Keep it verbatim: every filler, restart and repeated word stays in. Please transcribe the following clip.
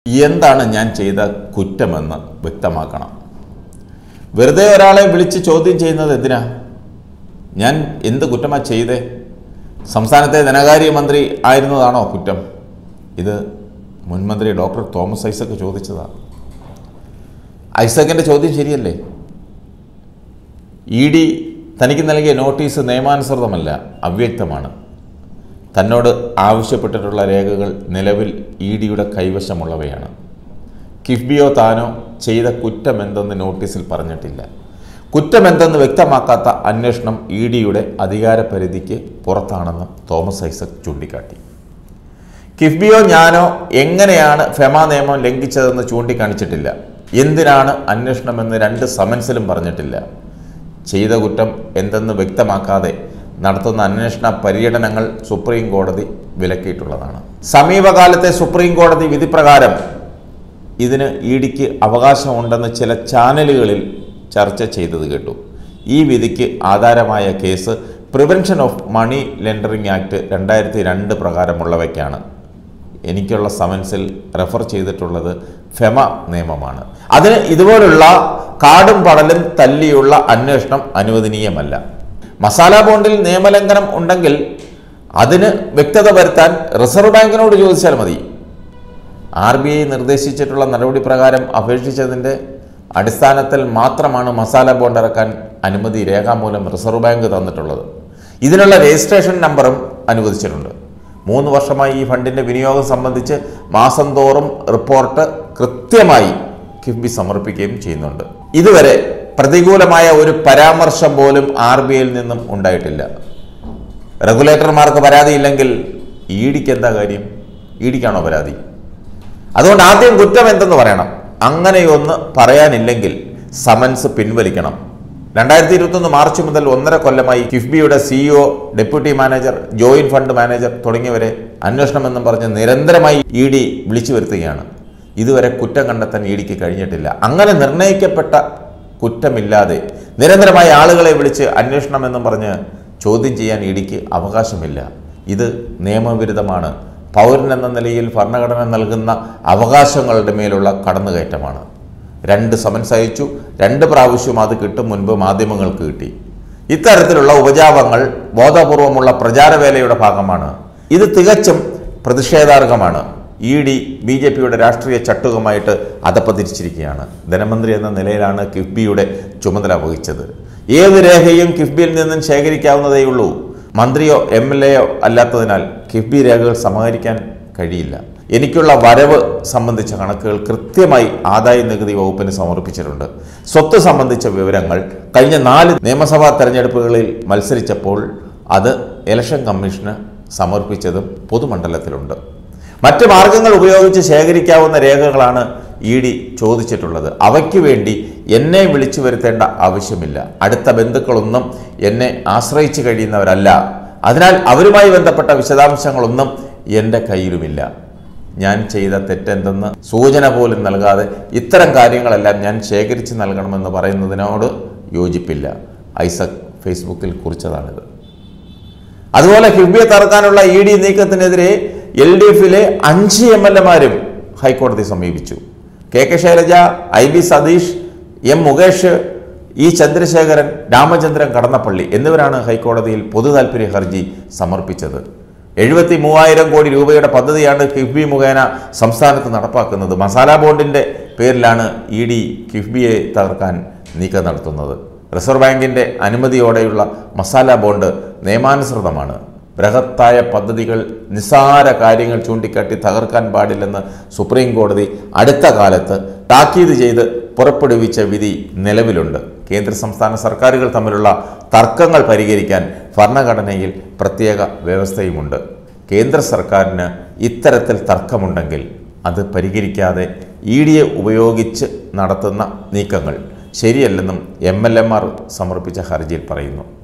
എന്താണ് ഞാൻ ചെയ്ത കുറ്റമെന്ന് വ്യക്തമാക്കണം. വെറുതെ ഒരാളെ വിളിച്ച് ചോദ്യം ചെയ്യുന്നത് എന്തിനാ? ഞാൻ എന്ത് കുറ്റമാണ് ചെയ്തേ? സംസ്ഥാനത്തെ ധനകാര്യമന്ത്രി ആയിരുന്നതാണോ കുറ്റം? ഇത് മുൻമന്ത്രി ഡോക്ടർ തോമസ് ഐസക് ചോദിച്ചതാണ്. ഐസക്കിൻ്റെ ചോദ്യം ശരിയല്ലേ? ഇ ഡി തനിക്ക് നൽകിയ നോട്ടീസ് നിയമാനുസൃതമല്ല, അവ്യക്തമാണ്. തന്നോട് ആവശ്യപ്പെട്ടിട്ടുള്ള രേഖകൾ നിലവിൽ ഇ ഡിയുടെ കൈവശമുള്ളവയാണ്. കിഫ്ബിയോ താനോ ചെയ്ത കുറ്റമെന്തെന്ന് നോട്ടീസിൽ പറഞ്ഞിട്ടില്ല. കുറ്റമെന്തെന്ന് വ്യക്തമാക്കാത്ത അന്വേഷണം ഇ ഡിയുടെ അധികാരപരിധിക്ക് പുറത്താണെന്ന് തോമസ് ഐസക് ചൂണ്ടിക്കാട്ടി. കിഫ്ബിയോ ഞാനോ എങ്ങനെയാണ് ഫെമ നിയമം ലംഘിച്ചതെന്ന് ചൂണ്ടിക്കാണിച്ചിട്ടില്ല. എന്തിനാണ് അന്വേഷണമെന്ന് രണ്ട് സമൻസിലും പറഞ്ഞിട്ടില്ല. ചെയ്ത കുറ്റം എന്തെന്ന് വ്യക്തമാക്കാതെ നടത്തുന്ന അന്വേഷണ പര്യടനങ്ങൾ സുപ്രീം കോടതി വിലക്കിയിട്ടുള്ളതാണ്. സമീപകാലത്തെ സുപ്രീം കോടതി വിധി പ്രകാരം ഇതിന് ഇ ഡിക്ക് അവകാശമുണ്ടെന്ന് ചില ചാനലുകളിൽ ചർച്ച ചെയ്തത് കേട്ടു. ഈ വിധിക്ക് ആധാരമായ case prevention of money laundering act രണ്ടായിരത്തി രണ്ട് പ്രകാരമുള്ളവയ്ക്കാണ്. എനിക്കുള്ള സമൻസിൽ റെഫർ ചെയ്തിട്ടുള്ളത് ഫെമ നിയമമാണ്. അതിന് ഇതുപോലുള്ള കാടും പടലും തല്ലിയുള്ള അന്വേഷണം അനുവദനീയമല്ല. മസാല ബോണ്ടിൽ നിയമലംഘനം ഉണ്ടെങ്കിൽ അതിന് വ്യക്തത വരുത്താൻ റിസർവ് ബാങ്കിനോട് ചോദിച്ചാൽ മതി. ആർ ബി ഐ നിർദ്ദേശിച്ചിട്ടുള്ള നടപടി പ്രകാരം അപേക്ഷിച്ചതിൻ്റെ അടിസ്ഥാനത്തിൽ മാത്രമാണ് മസാല ബോണ്ട് ഇറക്കാൻ അനുമതി രേഖാമൂലം റിസർവ് ബാങ്ക് തന്നിട്ടുള്ളത്. ഇതിനുള്ള രജിസ്ട്രേഷൻ നമ്പറും അനുവദിച്ചിട്ടുണ്ട്. മൂന്ന് വർഷമായി ഈ ഫണ്ടിൻ്റെ വിനിയോഗം സംബന്ധിച്ച് മാസം തോറും റിപ്പോർട്ട് കൃത്യമായി കിഫ്ബി സമർപ്പിക്കുകയും ചെയ്യുന്നുണ്ട്. ഇതുവരെ പ്രതികൂലമായ ഒരു പരാമർശം പോലും ആർ ബി ഐയിൽ നിന്നും ഉണ്ടായിട്ടില്ല. റെഗുലേറ്റർമാർക്ക് പരാതിയില്ലെങ്കിൽ ഇ ഡിക്ക് എന്താ കാര്യം? ഇ ഡിക്കാണോ പരാതി? അതുകൊണ്ട് ആദ്യം കുറ്റം എന്തെന്ന് പറയണം. അങ്ങനെയൊന്ന് പറയാനില്ലെങ്കിൽ സമൻസ് പിൻവലിക്കണം. രണ്ടായിരത്തി ഇരുപത്തൊന്ന് മാർച്ച് മുതൽ ഒന്നര കൊല്ലമായി കിഫ്ബിയുടെ CEO, deputy manager, joint fund manager തുടങ്ങിയവരെ അന്വേഷണമെന്നും പറഞ്ഞ് നിരന്തരമായി ഇ ഡി വിളിച്ചു വരുത്തുകയാണ്. ഇതുവരെ കുറ്റം കണ്ടെത്താൻ ഇ ഡിക്ക് കഴിഞ്ഞിട്ടില്ല. അങ്ങനെ നിർണയിക്കപ്പെട്ട കുറ്റമില്ലാതെ നിരന്തരമായി ആളുകളെ വിളിച്ച് അന്വേഷണമെന്നും പറഞ്ഞ് ചോദ്യം ചെയ്യാൻ ഇ ഡിക്ക് അവകാശമില്ല. ഇത് നിയമവിരുദ്ധമാണ്. പൗരനെന്ന നിലയിൽ ഭരണഘടന നൽകുന്ന അവകാശങ്ങളുടെ മേലുള്ള കടന്നുകയറ്റമാണ്. രണ്ട് സമൻസ് അയച്ചു. രണ്ട് പ്രാവശ്യം അത് കിട്ടും മുൻപ് മാധ്യമങ്ങൾക്ക് കിട്ടി. ഇത്തരത്തിലുള്ള ഉപജാപങ്ങൾ ബോധപൂർവമുള്ള പ്രചാരവേലയുടെ ഭാഗമാണ്. ഇത് തികച്ചും പ്രതിഷേധാർഹമാണ്. ഇ ഡി ബി ജെ പിയുടെ രാഷ്ട്രീയ ചട്ടുകമായിട്ട് അധപ്പതിച്ചിരിക്കുകയാണ്. ധനമന്ത്രി എന്ന നിലയിലാണ് കിഫ്ബിയുടെ ചുമതല വഹിച്ചത്. ഏത് രേഖയും കിഫ്ബിയിൽ നിന്നും ശേഖരിക്കാവുന്നതേയുള്ളൂ. മന്ത്രിയോ എം എൽ എയോ അല്ലാത്തതിനാൽ കിഫ്ബി രേഖകൾ സമാഹരിക്കാൻ കഴിയില്ല. എനിക്കുള്ള വരവ് സംബന്ധിച്ച കണക്കുകൾ കൃത്യമായി ആദായ നികുതി വകുപ്പിന് സമർപ്പിച്ചിട്ടുണ്ട്. സ്വത്ത് സംബന്ധിച്ച വിവരങ്ങൾ കഴിഞ്ഞ നാല് നിയമസഭാ തെരഞ്ഞെടുപ്പുകളിൽ മത്സരിച്ചപ്പോൾ അത് ഇലക്ഷൻ കമ്മീഷന് സമർപ്പിച്ചതും പൊതുമണ്ഡലത്തിലുണ്ട്. മറ്റ് മാർഗങ്ങൾ ഉപയോഗിച്ച് ശേഖരിക്കാവുന്ന രേഖകളാണ് ഇ ഡി ചോദിച്ചിട്ടുള്ളത്. അവയ്ക്ക് വേണ്ടി എന്നെ വിളിച്ചു വരുത്തേണ്ട ആവശ്യമില്ല. അടുത്ത ബന്ധുക്കളൊന്നും എന്നെ ആശ്രയിച്ച് കഴിയുന്നവരല്ല. അതിനാൽ അവരുമായി ബന്ധപ്പെട്ട വിശദാംശങ്ങളൊന്നും എൻ്റെ കയ്യിലുമില്ല. ഞാൻ ചെയ്ത തെറ്റെന്തെന്ന് സൂചന പോലും നൽകാതെ ഇത്തരം കാര്യങ്ങളെല്ലാം ഞാൻ ശേഖരിച്ച് നൽകണമെന്ന് പറയുന്നതിനോട് യോജിപ്പില്ല. ഐസക് ഫേസ്ബുക്കിൽ കുറിച്ചതാണിത്. അതുപോലെ കിഫ്ബിയെ തകർക്കാനുള്ള ഇ ഡി നീക്കത്തിനെതിരെ എൽ ഡി എഫിലെ അഞ്ച് എം എൽ എമാരും ഹൈക്കോടതി സമീപിച്ചു. K K Shailaja, I B Satheesh, M Mukesh, E Chandrasekharan, Ramachandran Kadannappally എന്നിവരാണ് ഹൈക്കോടതിയിൽ പൊതു താൽപര്യ ഹർജി സമർപ്പിച്ചത്. എഴുപത്തി മൂവായിരം കോടി രൂപയുടെ പദ്ധതിയാണ് കിഫ്ബി മുഖേന സംസ്ഥാനത്ത് നടപ്പാക്കുന്നത്. മസാല ബോണ്ടിൻ്റെ പേരിലാണ് ഇ ഡി കിഫ്ബിയെ തകർക്കാൻ നീക്കം നടത്തുന്നത്. റിസർവ് ബാങ്കിൻ്റെ അനുമതിയോടെയുള്ള മസാല ബോണ്ട് നിയമാനുസൃതമാണ്. ബൃഹത്തായ പദ്ധതികൾ നിസ്സാര കാര്യങ്ങൾ ചൂണ്ടിക്കാട്ടി തകർക്കാൻ പാടില്ലെന്ന് സുപ്രീം കോടതി അടുത്ത കാലത്ത് താക്കീത് ചെയ്ത് പുറപ്പെടുവിച്ച വിധി നിലവിലുണ്ട്. കേന്ദ്ര സംസ്ഥാന സർക്കാരുകൾ തമ്മിലുള്ള തർക്കങ്ങൾ പരിഹരിക്കാൻ ഭരണഘടനയിൽ പ്രത്യേക വ്യവസ്ഥയുമുണ്ട്. കേന്ദ്ര സർക്കാരിന് ഇത്തരത്തിൽ തർക്കമുണ്ടെങ്കിൽ അത് പരിഹരിക്കാതെ ഇ ഡിയെ ഉപയോഗിച്ച് നടത്തുന്ന നീക്കങ്ങൾ ശരിയല്ലെന്നും എം എൽ എമാർ സമർപ്പിച്ച ഹർജിയിൽ പറയുന്നു.